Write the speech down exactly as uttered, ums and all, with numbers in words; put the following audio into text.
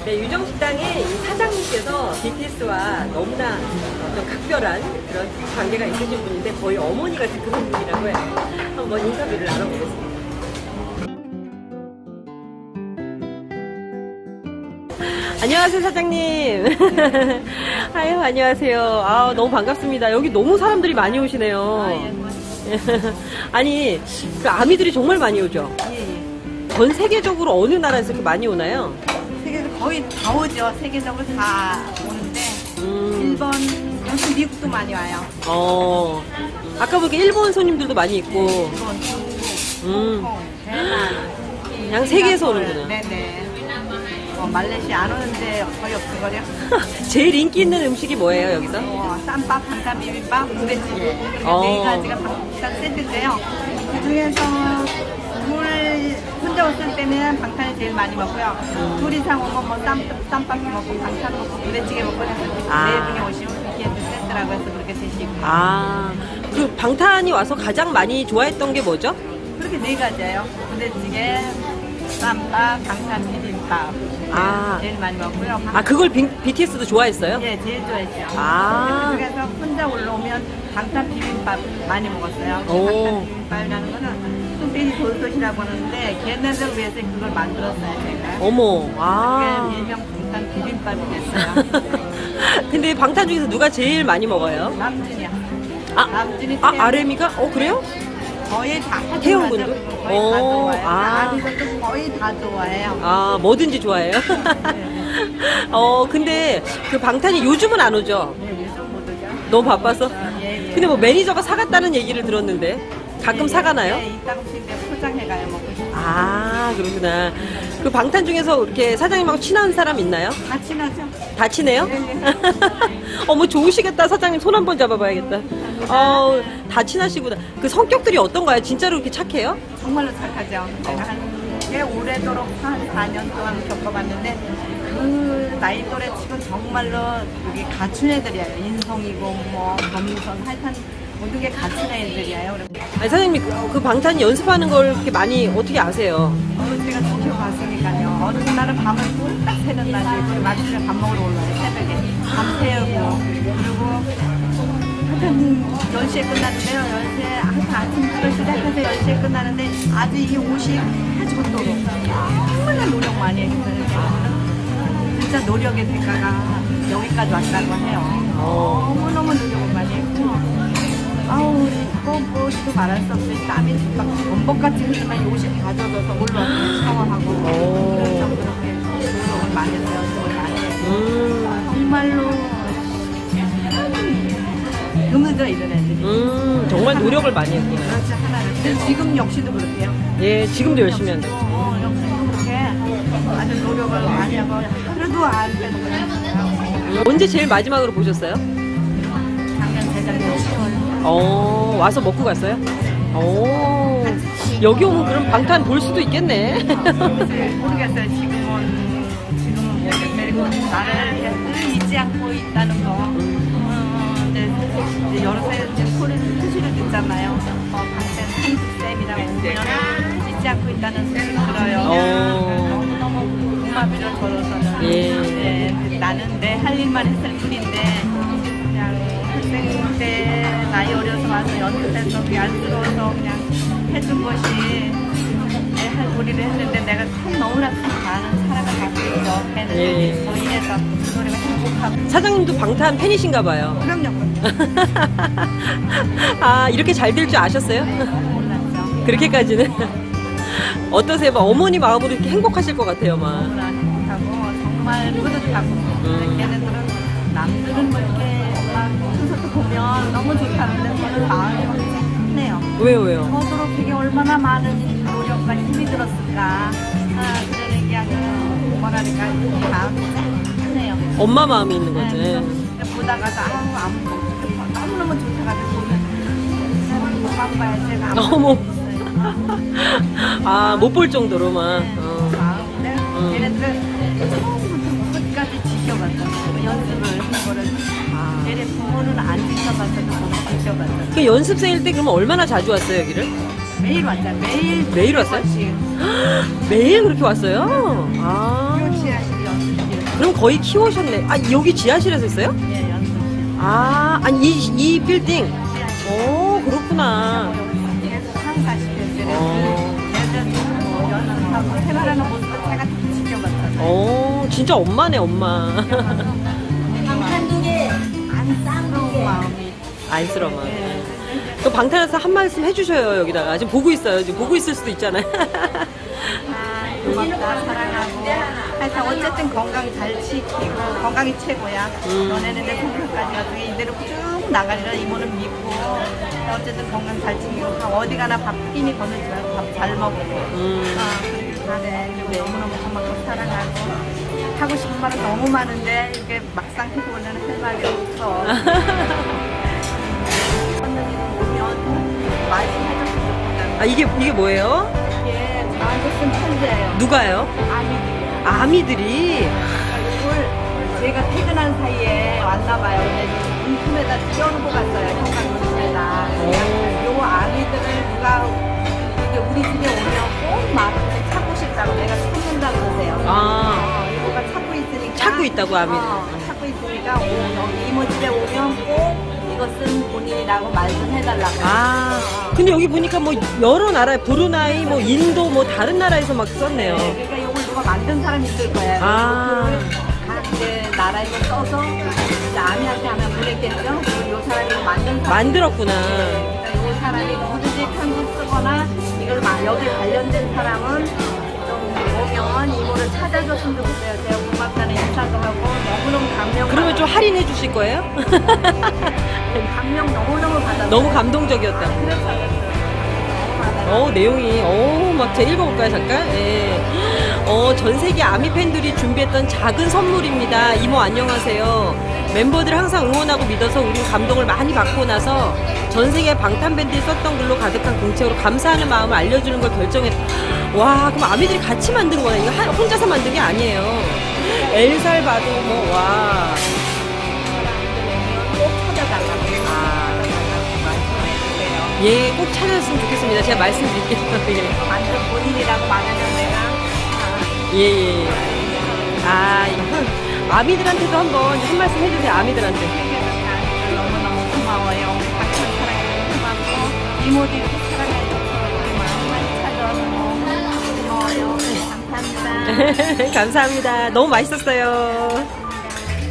네, 유정식당의 이 사장님께서 비티에스와 너무나 어떤 각별한 그런 관계가 있으신 분인데 거의 어머니 같은 그런 분이라고 해요. 한번 인터뷰를 나눠보겠습니다. 안녕하세요, 사장님. 아유, 안녕하세요. 아, 너무 반갑습니다. 여기 너무 사람들이 많이 오시네요. 아니, 그 아미들이 정말 많이 오죠? 예, 예. 전 세계적으로 어느 나라에서 이렇게 많이 오나요? 세계적으로 거의 다 오죠. 세계적으로 다 오는데, 음. 일본, 여기 미국도 많이 와요. 어. 아까 보니까 일본 손님들도 많이 있고. 일본, 중국, 음. 홍콩, 대만. 그냥 세계에서 오는구나. 네네. 어, 말레이시아 안 오는데 거의 없을걸요? 제일 인기 있는 음식이 뭐예요, 여기서? 어, 쌈밥, 반찬, 비빔밥, 부대찌개. 이렇게 어. 네 가지가 방탄 세트인데요. 그 중에서 둘 혼자 왔을 때는 방탄이 제일 많이 먹고요. 음. 둘 이상 오면 뭐 쌈, 쌈밥 먹고, 방탄 먹고, 부대찌개 먹고 해서 아. 네 분이 오시면 이렇게 세트라고 해서 그렇게 드시고. 아, 그 방탄이 와서 가장 많이 좋아했던 게 뭐죠? 그렇게 네 가지예요. 부대찌개, 쌈밥, 방탄, 비빔밥. 아. 제일 많이 먹고요. 아, 그걸 비, 비티에스도 좋아했어요? 예, 제일 좋아했죠. 아. 그래서 혼자 올라오면 방탄 비빔밥 많이 먹었어요. 오. 방탄 비빔밥이라는 거는 뚱땡이 돌솥이라고 하는데 걔네들 위해서 그걸 만들었어요, 제가. 어머, 아. 그게 일명 방탄 비빔밥이 됐어요. 근데 방탄 중에서 누가 제일 많이 먹어요? 남준이야. 아, 남준이 아, 태영. 아래미가? 어, 그래요? 거의 다 태영군도? 좋아하죠. 거의 오, 다 좋아해요. 아. 아미들도 거의 다 좋아해요. 아, 뭐든지 좋아해요? 어, 근데 그 방탄이 요즘은 안 오죠? 네, 요즘 못 오죠. 너무 바빠서? 예, 예. 근데 뭐 매니저가 사갔다는 얘기를 들었는데 가끔 예, 예. 사가나요? 네, 이따 오실 때 포장해가요, 먹고 싶어요. 아, 그렇구나. 그 방탄 중에서 이렇게 사장님하고 친한 사람 있나요? 다 친하죠? 다 친해요? 네, 네. 어머, 좋으시겠다. 사장님 손 한번 잡아봐야겠다. 어, 다 친하시구나. 그 성격들이 어떤가요? 진짜로 그렇게 착해요? 정말로 착하죠. 제가 한 꽤 오래도록 한 사 년 동안 겪어봤는데 그 나이 또래 치고 정말로 여기 갖춘 애들이에요. 인성이고 뭐 범선 하여튼 모든 게 갖춘 애들이에요. 아니, 사장님, 그, 그 방탄 연습하는 걸 그렇게 많이 어떻게 아세요? 어, 제가 지켜봤으니까요. 어느 날은 밤을 꿀딱 새는 날이 있고 아침에 밥 먹으러 올라요. 새벽에 밤 새우고 그리고 하여튼 열 시에 끝나는데요. 열 시에 하여튼 아침부터 시작해서 열 시에 끝나는데 아주 이게 옷이 아주 좋도록 얼마나 노력 많이 했어요. 저는 진짜 노력의 대가가 여기까지 왔다고 해요. 너무너무 노력을 많이 했고 아우 이거 뭐도 말할 수 없이 땀이 막 범벅같이 흐르면 이 옷이 다 젖어서 올라와서 샤워하고 그런 정도로 노력을 많이 했어요. 노력을 많이 했고 음. 정말로 드물죠 이런 애들이. 음, 정말 노력을 많이 했구나. 그렇지 하나를. 근데 지금 역시도 그렇대요. 예, 지금도 열심히 한다. 어, 역시도 그렇게 아주 노력을 많이 하고 하루도 안 빼는 거예요. 언제 제일 마지막으로 보셨어요? 작년 재작년 시월. 어, 와서 먹고 갔어요? 오, 여기 오면 그럼 방탄 볼 수도 있겠네. 모르겠어요. 지금은 지금은 모르겠어요. 그리고 나를 늘 잊지 않고 있다는 거. 어, 이제, 이제 여러 살 이제 소리를 소식을 듣잖아요. 어, 방탄 쌤이라고 보면 잊지 않고 있다는 소리를 들어요. 어. 너무 너무 고마비를 걸어서는. 예. 네, 나는 내 할 일만 했을 뿐인데 그냥 학생 때 나이 어려서 와서 연습해서 그게 안쓰러워서 그냥 해준 것이 내 할 도리를 했는데 내가 참 너무나 참 많은 사랑을 받고 있죠. 걔는 예. 저희에서 그 노래가 행복하고. 사장님도 방탄 팬이신가 봐요. 그럼요. 아, 이렇게 잘 될 줄 아셨어요? 몰랐죠. 그렇게까지는. 어떠세요? 막 어머니 마음으로 이렇게 행복하실 것 같아요, 막. 너무나 행복하고 정말 뿌듯하고. 음. 걔네들은 남들은 뭐 이렇게 막 콘서트 보면 너무 좋다는데 저는 마음이 혼자네요. 왜요, 왜요? 저도록 그게 얼마나 많은 노력과 힘이 들었을까. 아, 그런 얘기하면 뭐랄까 마음이 짠해요. 엄마 마음이 있는 거지. 네, 보다가도 아우 아무 너무너무 좋다가지고 보면 못 봐야지 제가 아무 어머. 아, 못 볼 정도로만. 네, 어. 마음인데 음. 얘네들은 처음부터 끝까지 지켜봤어. 연습을 한 거를. 아. 얘네 부모는 안 지켜봤어도 보고 지켜봤어. 그 연습생일 때 그러면 얼마나 자주 왔어요, 여기를? 매일 왔잖아. 매일 매일 왔어요? 번씩. 매일 그렇게 왔어요? 아. 유치하실 연습실 그럼 거의 키우셨네. 아, 여기 지하실에서 했어요? 예, 연습실. 아, 아니, 이, 이 빌딩. 오, 그렇구나. 계속 상가시켰어요. 어. 애들 뭐 연습하고 생활하는 모습을 제가 다 지켜봤어요. 오, 진짜 엄마네, 엄마. 한국에 안쌍러운 마음이. 안쓰러워. 또 방탄에서 한 말씀 해주셔요, 여기다가. 지금 보고 있어요. 지금 보고 있을 수도 있잖아요. 아, 고맙다, 사랑하고. 하여튼 어쨌든 건강 잘 지키고, 건강이 최고야. 음. 너네는 내 성격까지 가지고 이대로 쭉 나가리라 이모는 믿고. 어쨌든 건강 잘 지키고, 다 어디 가나 밥 끼니 거느지 말고 밥 잘 먹고. 음. 아, 그리고 잘해. 그리고 너무너무 고맙고 사랑하고. 하고 싶은 말은 너무 많은데, 이게 막상 해보면 할 말이 없어. 많이 해줬으면 좋겠다. 아, 이게, 이게 뭐예요? 이게 저한테 쓴 편지예요. 누가요? 아미들이요. 아미들이. 이걸 제가 퇴근한 사이에 왔나봐요. 근데 문품에다 띄워놓고 갔어요. 현관 문품에다. 요 아미들을 누가 이제 우리 집에 오면 꼭 마음에 찾고 싶다고 내가 찾는다고 그러세요. 아. 어, 이거가 찾고 있으니까. 찾고 있다고, 아미들. 어, 찾고 있으니까 오, 여기 이모 집에 오면 꼭 이것은 본인이라고 말 좀 해달라고. 아, 근데 여기 보니까 뭐 여러 나라, 브루나이, 뭐 인도, 뭐 다른 나라에서 막 썼네요. 네, 그러니까 이걸 누가 만든 사람이 있을 거예요. 아. 각 이제 나라에서 써서 이제 아미한테 하면 보냈겠죠. 그리고 요 사람이 이거 만든 사람. 만들었구나. 그러니까 요 사람이 누구든지 편지 쓰거나 이걸 막 여기 관련된 사람은 좀 오면 이모를 찾아줬으면 좋겠어요. 제가 고맙다는 인사도 하고 너무너무 감명. 그러면 좀 할인해 주실 거예요? 감명 너무너무 받았어요. 너무 감동적이었다. 그래서 너무 받아요. 어, 내용이, 어, 막 제가 읽어볼까요, 잠깐? 예. 어, 전 세계 아미 팬들이 준비했던 작은 선물입니다. 이모 안녕하세요. 멤버들 항상 응원하고 믿어서 우린 감동을 많이 받고 나서 전 세계 방탄밴드에 썼던 글로 가득한 공책으로 감사하는 마음을 알려주는 걸 결정했다. 와, 그럼 아미들이 같이 만든 거네. 이거 한- 혼자서 만든 게 아니에요. 엘살바도 뭐, 와. 꼭 찾아달라고. 아, 말씀해주세요. 예, 꼭 찾아줬으면 좋겠습니다. 제가 말씀드릴게요. 예. 완전 본인이라고 말하면 내가 아, 예, 예. 아, 이거 아미들한테도 한번 한 말씀 해주세요. 아미들한테. 생겨서 너무너무 고마워요. 우리 박찬 사랑해줘서 고맙고 이모도 이렇게 사랑해줘서 우리 마음 많이 찾아서 너무 고마워요. 감사합니다. 감사합니다. 너무 맛있었어요.